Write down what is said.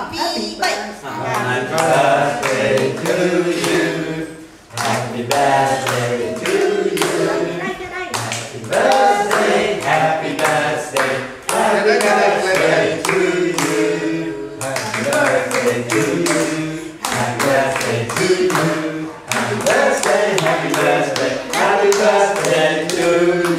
Happy birthday to you. Happy birthday to you. Happy birthday, happy birthday, happy birthday to you. Happy birthday to you. Happy birthday to you. Happy birthday, happy birthday, happy birthday to you.